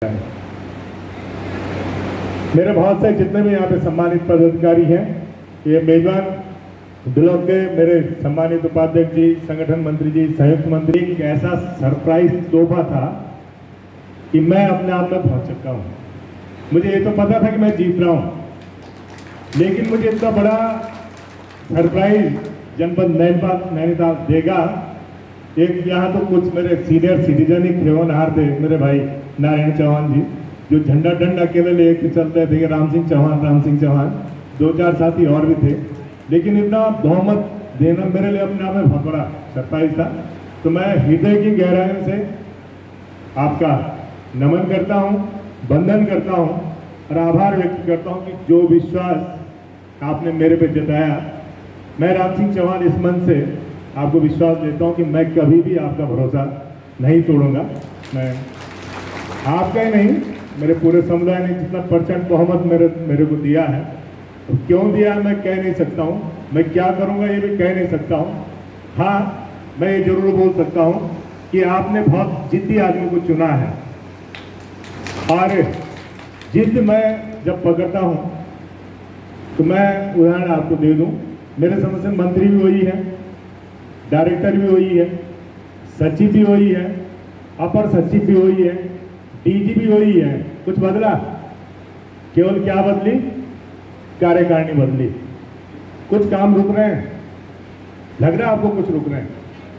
मेरे बहुत से जितने भी यहाँ पे सम्मानित पदाधिकारी हैं, ये मेजबान ब्लॉक के मेरे सम्मानित उपाध्यक्ष जी, संगठन मंत्री जी, संयुक्त मंत्री, एक ऐसा सरप्राइज तोहफा था कि मैं अपने आप में पहुंच चुका हूँ। मुझे ये तो पता था कि मैं जीत रहा हूँ, लेकिन मुझे इतना बड़ा सरप्राइज जनपद नैनीताल देगा। एक यहाँ तो कुछ मेरे सीनियर सिटीजन ही खेवनहार थे, मेरे भाई नारायण चौहान जी, जो झंडा डंडा अकेले लेके चलते थे, राम सिंह चौहान, 2-4 साथी और भी थे, लेकिन इतना बहुमत देना मेरे लिए अपने आप में बहुत बड़ा सरप्राइज था। तो मैं हृदय की गहराई से आपका नमन करता हूँ, वंदन करता हूँ और आभार व्यक्त करता हूँ कि जो विश्वास आपने मेरे पे जताया, मैं राम सिंह चौहान इस मन से आपको विश्वास देता हूँ कि मैं कभी भी आपका भरोसा नहीं तोड़ूंगा। मैं आपका ही नहीं, मेरे पूरे समुदाय ने जितना % बहुमत मेरे को दिया है, तो क्यों दिया है मैं कह नहीं सकता हूँ, मैं क्या करूँगा ये भी कह नहीं सकता हूँ। हाँ, मैं ये जरूर बोल सकता हूँ कि आपने बहुत जिद्दी आदमी को चुना है, और जिद मैं जब पकड़ता हूँ तो मैं उदाहरण आपको दे दूँ। मेरे समझ से मंत्री भी वही है, डायरेक्टर भी वही है, सचिव भी वही है, अपर सचिव भी वही है, डीजी भी वही है। कुछ बदला? केवल क्या बदली? कार्यकारिणी बदली। कुछ काम रुक रहे हैं, लग रहा है आपको कुछ रुक रहे हैं।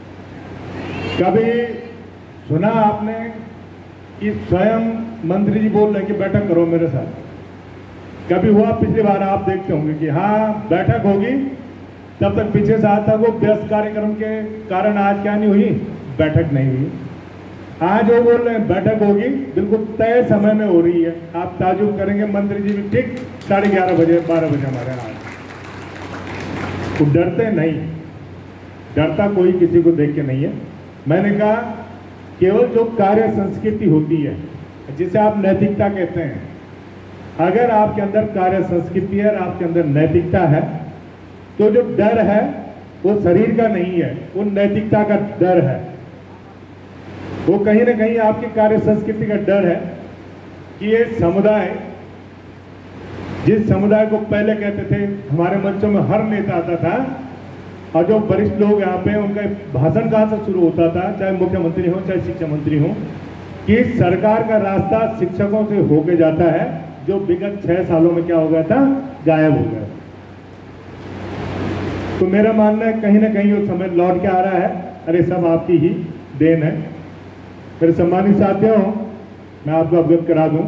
कभी सुना आपने कि स्वयं मंत्री जी बोल रहे हैं कि बैठक करो मेरे साथ? कभी हुआ? पिछली बार आप देखते होंगे कि हाँ बैठक होगी, तब तक पीछे से आता वो व्यस्त कार्यक्रम के कारण आज क्या नहीं हुई, बैठक नहीं हुई। आज वो बोल रहे हैं बैठक होगी, बिल्कुल तय समय में हो रही है। आप ताजुब करेंगे, मंत्री जी भी ठीक 11:30 बजे 12 बजे हमारे यहाँ। तो डरते नहीं, डरता कोई किसी को देख के नहीं है। मैंने कहा केवल जो कार्य संस्कृति होती है, जिसे आप नैतिकता कहते हैं, अगर आपके अंदर कार्य संस्कृति है और आपके अंदर नैतिकता है, तो जो डर है वो शरीर का नहीं है, वो नैतिकता का डर है। वो कहीं ना कहीं आपकी कार्य संस्कृति का डर है कि ये समुदाय, जिस समुदाय को पहले कहते थे, हमारे मंचों में हर नेता आता था और जो वरिष्ठ लोग यहाँ पे, उनका भाषण कहाँ से शुरू होता था, चाहे मुख्यमंत्री हो चाहे शिक्षा मंत्री हो, कि सरकार का रास्ता शिक्षकों से होके जाता है, जो विगत 6 सालों में क्या हो गया था, गायब हो गया। तो मेरा मानना है कहीं ना कहीं वो समय लौट के आ रहा है। अरे सब आपकी ही देन है। मेरे सम्मानित साथियों, मैं आपको अवगत करा दूं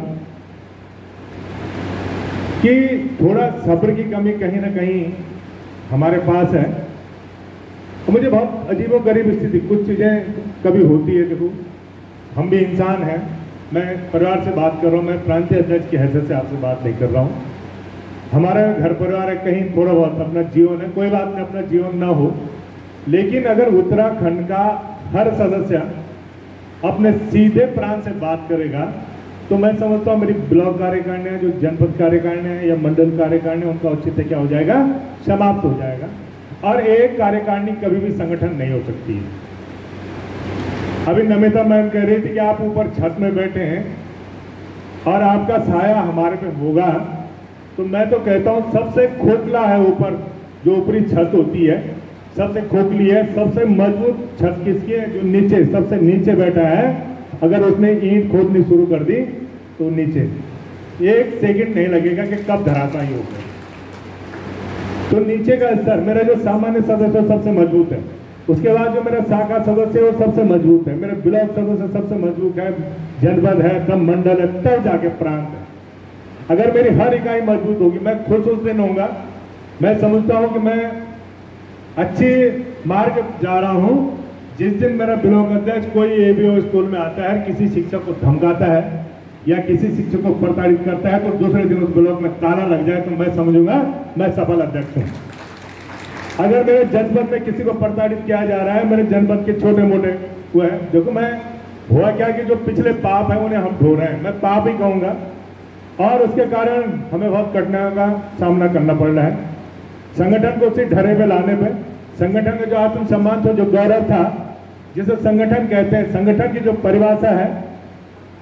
कि थोड़ा सब्र की कमी कहीं ना कहीं हमारे पास है। तो मुझे बहुत अजीबोगरीब स्थिति, कुछ चीज़ें कभी होती है। देखो, हम भी इंसान हैं। मैं परिवार से बात कर रहा हूँ, मैं प्रांतीय अध्यक्ष की हैसियत से आपसे बात नहीं कर रहा हूँ। हमारा घर परिवार है, कहीं थोड़ा बहुत अपना जीवन है, कोई बात नहीं, अपना जीवन ना हो, लेकिन अगर उत्तराखंड का हर सदस्य अपने सीधे प्राण से बात करेगा, तो मैं समझता हूँ मेरी ब्लॉक कार्यकारिणी है, जो जनपद कार्यकारिणी है या मंडल कार्यकारिणी, उनका औचित्य क्या हो जाएगा, समाप्त हो जाएगा। और एक कार्यकारिणी कभी भी संगठन नहीं हो सकती है। अभी नमिता मैम कह रही थी कि आप ऊपर छत में बैठे हैं और आपका साया हमारे पे होगा, तो मैं तो कहता हूँ सबसे खोखला है ऊपर, जो ऊपरी छत होती है सबसे खोखली है। सबसे मजबूत छत किसकी है? जो नीचे, सबसे नीचे बैठा है। अगर उसने ईंट खोदनी शुरू कर दी तो नीचे 1 सेकंड नहीं लगेगा कि कब धराशायी हो गया। तो नीचे का स्तर, मेरा जो सामान्य सदस्य सबसे मजबूत है, उसके बाद जो मेरा शाखा सदस्य है वो सबसे मजबूत है, मेरे ब्लॉक सदस्य सबसे मजबूत है, जनपद है, तब मंडल है, तब जाके प्रांत है। अगर मेरी हर इकाई मजबूत होगी, मैं खुश उस दिन होऊंगा। मैं समझता हूं कि मैं अच्छी मार्ग जा रहा हूं जिस दिन मेरा ब्लॉक अध्यक्ष कोई एबीओ स्कूल में आता है, किसी शिक्षक को धमकाता है या किसी शिक्षक को प्रताड़ित करता है, तो दूसरे दिन उस ब्लॉक में ताला लग जाए, तो मैं समझूंगा मैं सफल अध्यक्ष हूं। अगर मेरे जनपद में किसी को प्रताड़ित किया जा रहा है, मेरे जनपद के छोटे मोटे हुए हैं, देखो मैं हुआ क्या कि जो पिछले पाप है उन्हें हम धो रहे हैं, मैं पाप ही कहूंगा, और उसके कारण हमें बहुत कठिनाइयों का सामना करना पड़ रहा है। संगठन को उसी ढरे पे लाने पे, संगठन का जो आत्मसम्मान था, जो गौरव था, जिसे संगठन कहते हैं, संगठन की जो परिभाषा है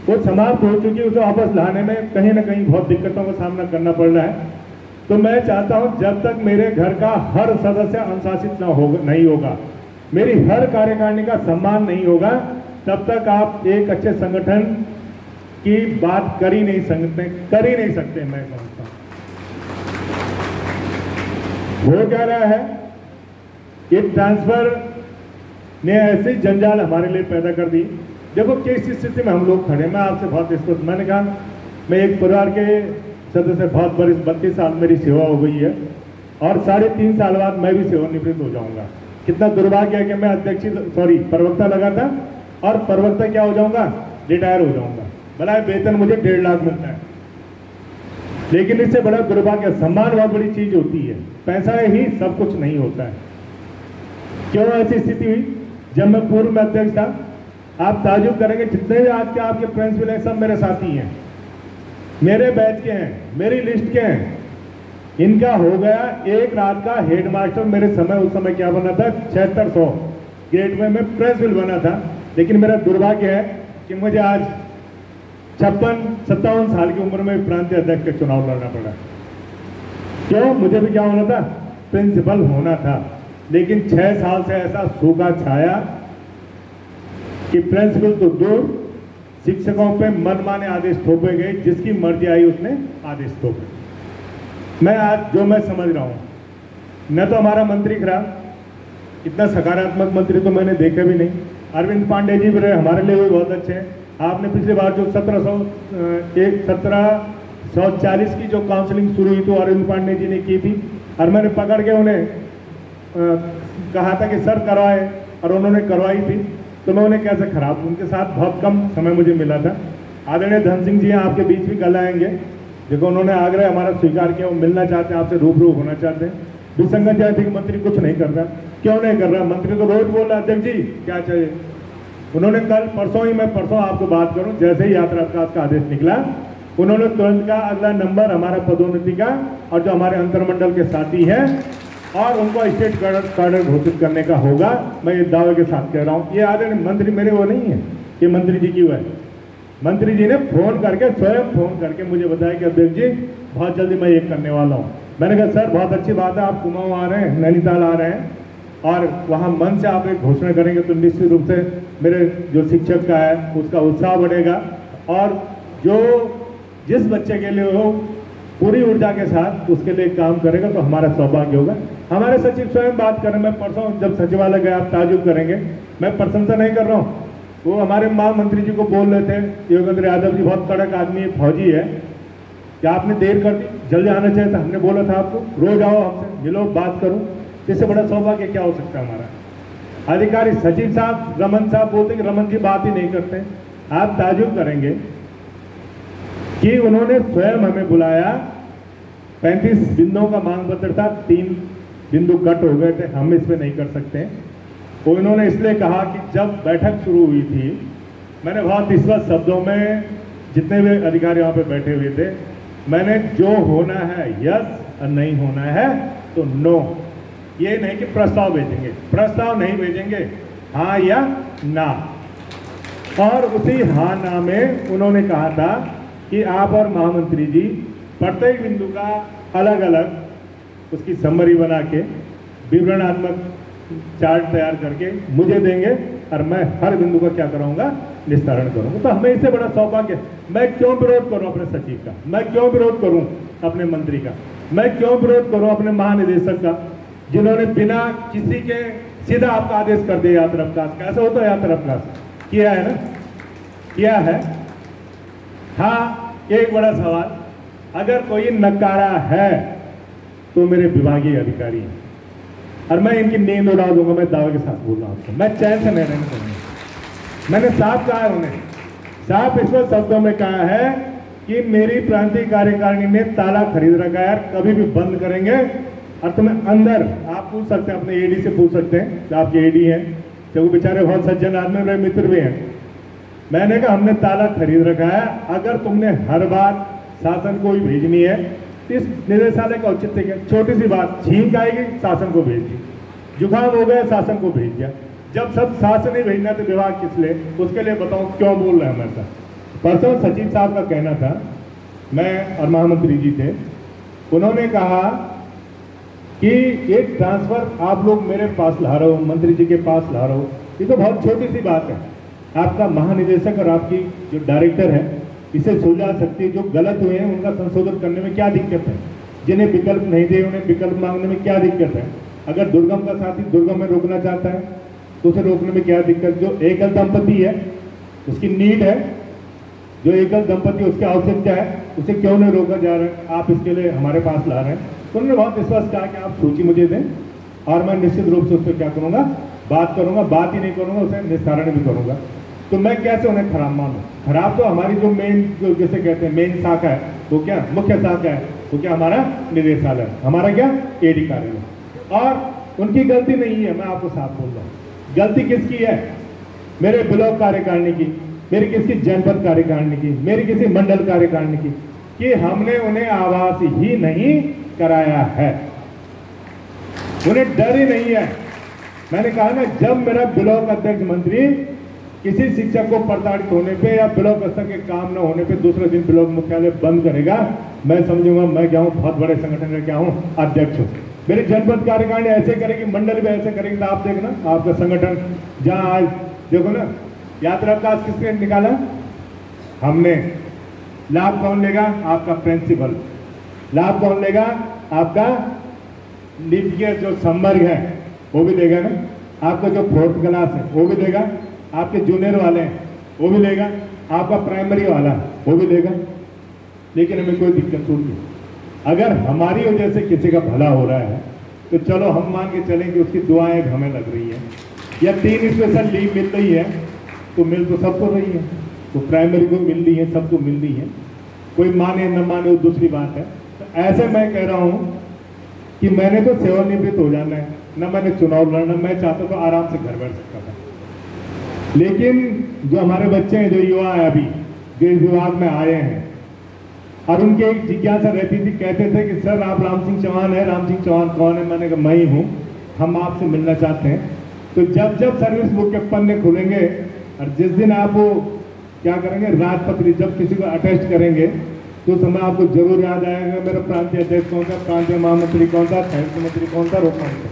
वो समाप्त हो चुकी है, उसे वापस लाने में कहीं ना कहीं बहुत दिक्कतों का सामना करना पड़ रहा है। तो मैं चाहता हूं जब तक मेरे घर का हर सदस्य अनुशासित नहीं होगा, मेरी हर कार्यकारिणी का सम्मान नहीं होगा, तब तक आप एक अच्छे संगठन की बात कर ही नहीं सकते। मैं समझता हूं हो क्या रहा है, ये ट्रांसफर ने ऐसी जंजाल हमारे लिए पैदा कर दी। देखो किस स्थिति में हम लोग खड़े। मैं आपसे बहुत स्पष्ट, मैंने कहा मैं एक परिवार के सदस्य, बहुत बड़ी 32 साल मेरी सेवा हो गई है और 3.5 साल बाद मैं भी सेवानिवृत्त हो जाऊंगा। कितना दुर्भाग्य है कि मैं प्रवक्ता लगा था और प्रवक्ता क्या हो जाऊंगा, रिटायर हो जाऊंगा। भला वेतन मुझे 1.5 लाख मिलता है, लेकिन इससे बड़ा दुर्भाग्य, सम्मान बहुत बड़ी चीज होती है, पैसा ही सब कुछ नहीं होता है। क्यों ऐसी स्थिति हुई? जब मैं पूर्व में अध्यक्ष था, आप ताजुब करेंगे जितने भी आज के आपके प्रिंसिपल हैं सब मेरे साथी हैं, मेरे बैच के हैं, मेरी लिस्ट के हैं। इनका हो गया एक रात का हेडमास्टर। मेरे समय उस समय क्या बना था, 7600 ग्रेड में मैं प्रिंसिपल बना था। लेकिन मेरा दुर्भाग्य है कि मुझे आज 56-57 साल की उम्र में प्रांतीय अध्यक्ष का चुनाव लड़ना पड़ा। क्यों? मुझे भी क्या होना था, प्रिंसिपल होना था। लेकिन 6 साल से ऐसा सूखा छाया कि प्रिंसिपल तो दूर, शिक्षकों पे मनमाने आदेश थोपे गए, जिसकी मर्जी आई उसने आदेश थोपे। मैं आज जो मैं समझ रहा हूं, न तो हमारा मंत्री खराब, इतना सकारात्मक मंत्री तो मैंने देखे भी नहीं। अरविंद पांडे जी भी रहे, हमारे लिए भी बहुत अच्छे हैं। आपने पिछली बार जो 1740 की जो काउंसलिंग शुरू हुई तो अरविंद पांडे जी ने की थी, और मैंने पकड़ के उन्हें कहा था कि सर करवाए, और उन्होंने करवाई थी। तो मैं उन्हें कैसे खराब, उनके साथ बहुत कम समय मुझे मिला था। आदरणीय धन सिंह जी आपके बीच भी कल आएंगे। देखो उन्होंने आग्रह हमारा स्वीकार किया, वो मिलना चाहते हैं, आपसे रूबरू होना चाहते हैं। विसंगत जाति मंत्री कुछ नहीं कर रहा, क्यों नहीं कर रहा? मंत्री तो रोज बोल रहा अध्यक्ष जी क्या चाहिए। उन्होंने कल परसों आपको बात करूं, जैसे ही यात्रा विकास का आदेश निकला, उन्होंने तुरंत का अगला नंबर हमारा पदोन्नति का, और जो हमारे अंतरमंडल के साथी हैं और उनको स्टेट कार्डर घोषित करने का होगा। मैं ये दावे के साथ कह रहा हूँ। ये आदरणीय मंत्री मेरे वो नहीं है, ये मंत्री जी की वो है। मंत्री जी ने फोन करके, स्वयं फोन करके मुझे बताया कि अध्यक्ष जी बहुत जल्दी मैं ये करने वाला हूँ। मैंने कहा सर बहुत अच्छी बात है, आप कुमाऊं आ रहे हैं, नैनीताल आ रहे हैं, और वहाँ मन से आप एक घोषणा करेंगे तो निश्चित रूप से मेरे जो शिक्षक का है उसका उत्साह बढ़ेगा, और जो जिस बच्चे के लिए हो पूरी ऊर्जा के साथ उसके लिए काम करेगा तो हमारा सौभाग्य होगा। हमारे सचिव स्वयं बात करें, मैं परसों जब सचिवालय गया, आप ताजुब करेंगे, मैं प्रशंसा नहीं कर रहा हूँ, वो हमारे महामंत्री जी को बोल रहे थे, योगेंद्र यादव जी बहुत कड़क आदमी, फौजी है, क्या आपने देर कर दी, जल्दी आना चाहिए था। हमने बोला था आपको रोज आओ, हमसे मिलो, बात करो, इससे बड़ा सौभाग्य क्या हो सकता है हमारा। अधिकारी सचिव साहब, रमन साहब बोलते कि रमन जी बात ही नहीं करते। आप ताजुब करेंगे कि उन्होंने स्वयं हमें बुलाया, 35 बिंदुओं का मांग पत्र था, 3 बिंदु कट हो गए थे, हम इसमें नहीं कर सकते। तो इन्होंने इसलिए कहा कि जब बैठक शुरू हुई थी, मैंने बहुत स्पष्ट शब्दों में, जितने भी अधिकारी वहाँ पे बैठे हुए थे, मैंने जो होना है यस और नहीं होना है तो नो। ये नहीं कि प्रस्ताव भेजेंगे, प्रस्ताव नहीं भेजेंगे, हाँ या ना। और उसी हाँ ना में उन्होंने कहा था कि आप और महामंत्री जी प्रत्येक बिंदु का अलग अलग उसकी समरी बना के विवरणात्मक चार्ट तैयार करके मुझे देंगे, और मैं हर बिंदु का क्या कराऊंगा, निस्तारण करूंगा। तो हमें इससे बड़ा सौभाग्य, मैं क्यों विरोध करूं अपने सचिव का, मैं क्यों विरोध करूं अपने मंत्री का, मैं क्यों विरोध करूं अपने महानिदेशक का, जिन्होंने बिना किसी के सीधा आपका आदेश कर दिया यात्रा विकास। कैसे होता है यात्रा विकास? किया है ना, किया है। हाँ, एक बड़ा सवाल, अगर कोई नकारा है तो मेरे विभागीय अधिकारी हैं, और मैं इनकी नींद उड़ा दूंगा, मैं दावे के साथ बोल रहा हूं आपको, मैं चैन से नहीं रहने दूंगा। मैंने साफ कहा है, उन्हें साफ ईश्वर शब्दों में कहा है कि मेरी प्रांतीय कार्यकारिणी ने ताला खरीद रखा है, कभी भी बंद करेंगे। और तुम्हें अंदर आप पूछ सकते हैं, अपने एडी से पूछ सकते हैं, जो आपके एडी हैं, जो वो बेचारे बहुत सज्जन आदमी, मेरे मित्र भी हैं। मैंने कहा हमने ताला खरीद रखा है, अगर तुमने हर बार शासन को ही भेजनी है, इस निदेशालय का औचित्य क्या? छोटी सी बात, छींक आएगी शासन को भेज दी, जुकाम हो गया शासन को भेज दिया। जब सब शासन ही भेजना तो विभाग किस लिए? उसके लिए बताओ क्यों बोल रहे हैं हमेशा। परसों सचिव साहब का कहना था, मैं और महामंत्री जी थे, उन्होंने कहा कि एक ट्रांसफर आप लोग मेरे पास ला रहे हो, मंत्री जी के पास ला रहे हो, ये तो बहुत छोटी सी बात है। आपका महानिदेशक और आपकी जो डायरेक्टर है इसे सुलझा सकती है। जो गलत हुए हैं उनका संशोधन करने में क्या दिक्कत है? जिन्हें विकल्प नहीं दिए उन्हें विकल्प मांगने में क्या दिक्कत है? अगर दुर्गम का साथी दुर्गम में रोकना चाहता है तो उसे रोकने में क्या दिक्कत? जो एकल दंपति है उसकी नीड है, जो एकल दंपति उसकी आवश्यकता है, उसे क्यों नहीं रोका जा रहा है? आप इसके लिए हमारे पास ला रहे हैं। तो उन्होंने बहुत विश्वास कहा कि आप सूची मुझे दें और मैं निश्चित रूप से उस पर क्या करूँगा, बात करूँगा, बात ही नहीं करूँगा, उसे निस्तारण भी करूँगा। तो मैं कैसे उन्हें खराब मानूं? खराब तो हमारी जो मेन, जो जैसे कहते हैं मेन शाखा है, वो क्या मुख्य शाखा है, वो क्या हमारा निदेशालय, हमारा क्या एडी कार्यालय। और उनकी गलती नहीं है, मैं आपको साफ बोल रहा हूँ। गलती किसकी है? मेरे ब्लॉक कार्यकारिणी की, मेरी किसकी जनपद कार्यकारिणी की, मेरी किसी मंडल कार्यकारिणी की, कि हमने उन्हें आवास ही नहीं कराया है। उन्हें डर ही नहीं है। मैंने कहा ना, जब मेरा ब्लॉक अध्यक्ष मंत्री किसी शिक्षक को प्रताड़ित होने पे या ब्लॉक स्तर के काम न होने पे दूसरे दिन ब्लॉक मुख्यालय बंद करेगा, मैं समझूंगा मैं क्या हूँ, बहुत बड़े संगठन का क्या हूँ, अध्यक्ष हूँ। मेरी जनपद कार्यकारिणी ऐसे करेगी, मंडल भी ऐसे करेगी, तो आप देखना आपका संगठन जहां आज देखो ना, यात्रा अवकाश किसने निकाला? हमने। लाभ कौन लेगा? आपका प्रिंसिपल। लाभ कौन लेगा? आपका लीजिए जो संवर्ग है वो भी लेगा ना, आपका जो फोर्थ क्लास है वो भी लेगा, आपके जूनियर वाले हैं वो भी लेगा, आपका प्राइमरी वाला वो भी लेगा। लेकिन हमें कोई दिक्कत नहीं। अगर हमारी वजह से किसी का भला हो रहा है तो चलो हम मान के चलें कि उसकी दुआएं हमें लग रही है, या 3 स्पेशल लीव मिल रही है, तो मिल तो सबको रही है, तो प्राइमरी को मिल रही है, सबको मिल रही है। कोई माने न माने वो दूसरी बात है। तो ऐसे मैं कह रहा हूं कि मैंने तो सेवानिवृत्त हो जाना है, न मैंने चुनाव लड़ना, मैं चाहता तो आराम से घर बैठ सकता था। लेकिन जो हमारे बच्चे हैं, जो युवा है अभी, जो इस विभाग में आए हैं, और उनकी एक जिज्ञासा रहती थी, कहते थे कि सर आप राम सिंह चौहान है, राम सिंह चौहान कौन है? मैंने कहा मैं ही हूँ, हम आपसे मिलना चाहते हैं। तो जब जब सर्विस बुक के पन्ने खुलेंगे और जिस दिन आप वो क्या करेंगे, राजपत्री जब किसी को अटेस्ट करेंगे, तो समय आपको जरूर याद आएगा मेरा प्रांतीय अध्यक्ष कौन था, प्रांतीय महामंत्री कौन था, साहित्य मंत्री कौन था, रोक कौन था।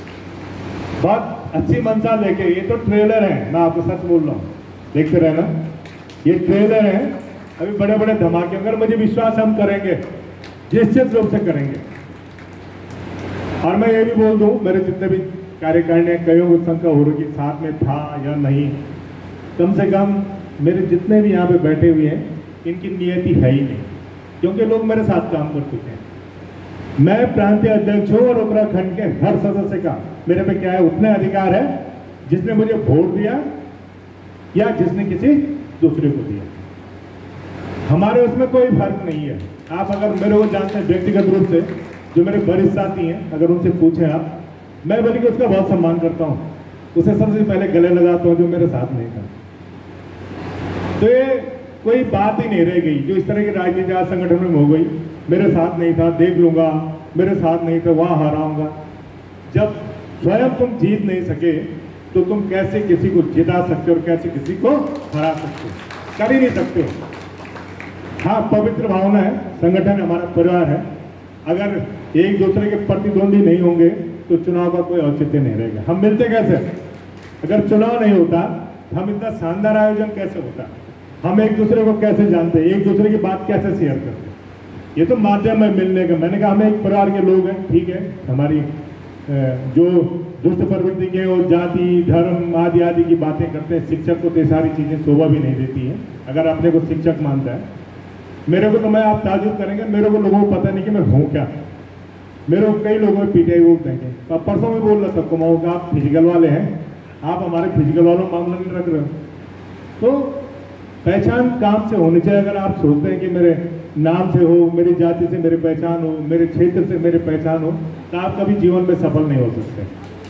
बहुत अच्छी मंशा लेके, ये तो ट्रेलर है, मैं आपको सच बोल रहा हूँ, देखते रहना, ये ट्रेलर है। अभी बड़े बड़े धमाके, अगर मुझे विश्वास हम करेंगे, निश्चित रूप से करेंगे। और मैं ये भी बोल दूं, मेरे जितने भी कार्यकारिणी कईयों को शंका हो रही साथ में था या नहीं, कम से कम मेरे जितने भी यहाँ पे बैठे हुए हैं, इनकी नियति है ही नहीं, क्योंकि लोग मेरे साथ काम कर चुके हैं। मैं प्रांतीय अध्यक्ष हूँ और उत्तराखंड के हर सदस्य का मेरे पे क्या है, उतने अधिकार है जिसने मुझे वोट दिया या जिसने किसी दूसरे को दिया। हमारे उसमें कोई फर्क नहीं है। आप अगर मेरे को जानते हैं व्यक्तिगत रूप से, जो मेरे वरिष्ठ साथी हैं, अगर उनसे पूछें आप, मैं बल्कि उसका बहुत सम्मान करता हूँ, उसे सबसे पहले गले लगाता हूँ जो मेरे साथ नहीं था। तो ये कोई बात ही नहीं रह गई जो इस तरह की राजनीति आज संगठन में हो गई, मेरे साथ नहीं था देख लूंगा, मेरे साथ नहीं था वहां हराऊंगा। जब स्वयं तुम जीत नहीं सके तो तुम कैसे किसी को जिता सकते हो और कैसे किसी को हरा सकते हो? कर ही नहीं सकते हो। हाँ, पवित्र भावना है, संगठन हमारा परिवार है। अगर एक दूसरे के प्रतिद्वंदी नहीं होंगे तो चुनाव का कोई औचित्य नहीं रहेगा। हम मिलते कैसे? अगर चुनाव नहीं होता हम इतना शानदार आयोजन कैसे होता? हम एक दूसरे को कैसे जानते, एक दूसरे की बात कैसे शेयर करते? ये तो माध्यम है मिलने का। मैंने कहा हम एक परिवार के लोग हैं, ठीक है, हमारी जो दुष्ट प्रवृत्ति के और जाति धर्म आदि आदि की बातें करते हैं, शिक्षक को तो सारी चीजें शोभा भी नहीं देती हैं अगर अपने को शिक्षक मानता है। मेरे को तो, मैं आप ताजुब करेंगे, मेरे को लोगों को पता नहीं कि मैं हूँ क्या। मेरे को कई लोगों में पीटीआई वोट देंगे। तो परसों में बोल रहा था कुमाऊं का, आप फिजिकल वाले हैं, आप हमारे फिजिकल वालों में मामला नहीं रख रहे हो। तो पहचान काम से होनी चाहिए। अगर आप सोचते हैं कि मेरे नाम से हो, मेरी जाति से मेरी पहचान हो, मेरे क्षेत्र से मेरी पहचान हो, तो आप कभी जीवन में सफल नहीं हो सकते।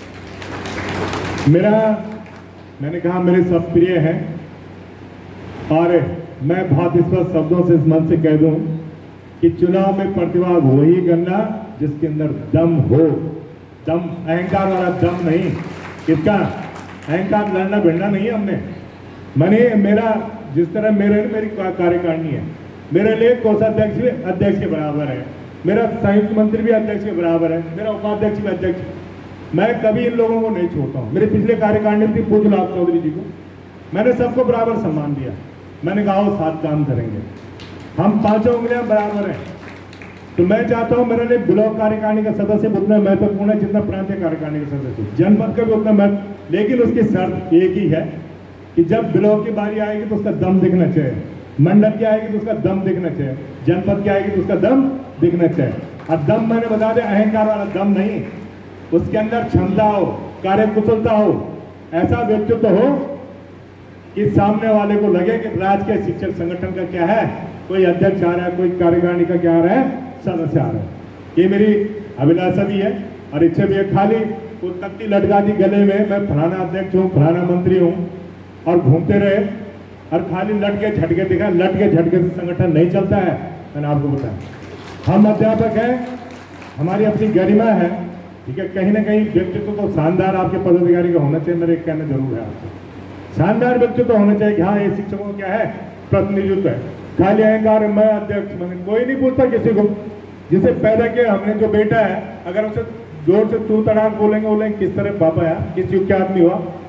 मैंने कहा मेरे सब प्रिय हैं और मैं बहुत स्पष्ट शब्दों से इस मन से कह दूं कि चुनाव में प्रतिभाग वही करना जिसके अंदर दम हो। दम अहंकार वाला दम नहीं। इसका अहंकार लड़ना भिड़ना नहीं है हमने। मैंने जिस तरह मेरी कार्यकारिणी है, मेरे लिए कोषाध्यक्ष भी अध्यक्ष के बराबर है, मेरा संयुक्त मंत्री भी अध्यक्ष के बराबर है, मेरा उपाध्यक्ष भी अध्यक्ष। मैं कभी इन लोगों को नहीं छोड़ता हूँ। मेरे पिछले कार्यकारिणी थी पूज्यलाल चौधरी जी को, मैंने सबको बराबर सम्मान दिया। मैंने कहा वो साथ काम करेंगे, हम पांचों उंगलियां बराबर हैं। तो मैं चाहता हूं मेरे लिए ब्लॉक कार्यकारिणी का सदस्य उतना महत्वपूर्ण है जितना प्रांतीय कार्यकारिणी का सदस्य, जनपद का भी उतना महत्व। लेकिन उसकी शर्त एक ही है कि जब ब्लॉक की बारी आएगी तो उसका दम दिखना चाहिए, मंडल की आएगी तो उसका दम दिखना चाहिए, जनपद की आएगी तो उसका दम दिखना चाहिए। और दम मैंने बता दिया, अहंकार वाला दम नहीं, उसके अंदर क्षमता हो, कार्यकुशलता हो, ऐसा व्यक्तित्व हो कि सामने वाले को लगे कि राज्य के शिक्षक संगठन का क्या है, कोई अध्यक्ष आ रहा है, कोई कार्यकारिणी का क्या आ रहा है, सदस्य आ रहा है। ये मेरी अभिलाषा भी है और इच्छा भी है। खाली वो तख्ती लटका दी गले में, मैं फलाना अध्यक्ष हूँ, फलाना मंत्री हूँ और घूमते रहे और खाली लटके झटके दिखा, लटके झटके से संगठन नहीं चलता है। मैंने आपको बताया, हम अध्यापक हैं, हमारी अपनी गरिमा है, ठीक है। कहीं ना कहीं व्यक्तित्व तो शानदार आपके पदाधिकारी का होना चाहिए, मेरे कहना जरूर है आपको, शानदार व्यक्तित्व होना चाहिए कि हाँ ये शिक्षकों का क्या है, प्रतिनिधित्व है। खाली अहंकार मैं अध्यक्ष, मैंने कोई नहीं पूछता किसी को। जिसे पैदा किया हमने, जो बेटा है, अगर उसे जोर से तू तड़ाक बोलेंगे, किस तरह पापा यार, किस युग के आदमी हुआ,